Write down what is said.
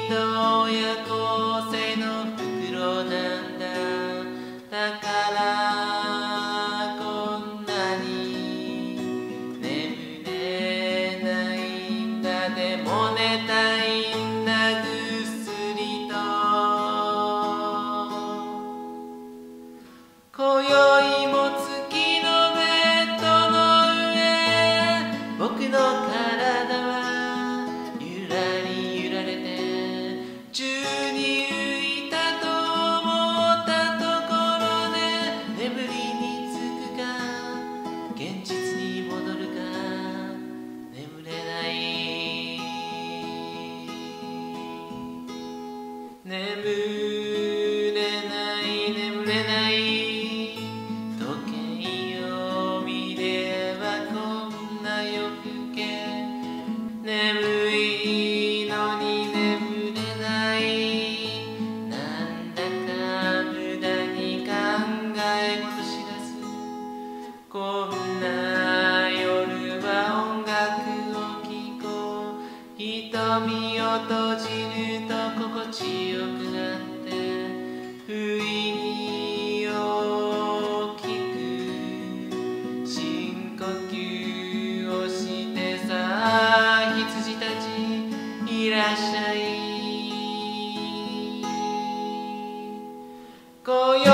と親子生の袋なんだ。だからこんなに眠れないんだ。でも寝たいんだぐっすりと。今宵も月のベッドの上、僕の体はゆらり揺られて宙に浮いたと思ったところで、眠りにつくか現実に戻るか眠れない眠れない眠れない時計を見ればこんな夜更け。眠いのに眠れない。なんだか無駄に考え事しだす。こんな夜は音楽を聴こう。瞳を閉じると心地よくなって不意に大きく深呼吸をしてさあ羊たちいらっしゃい。今宵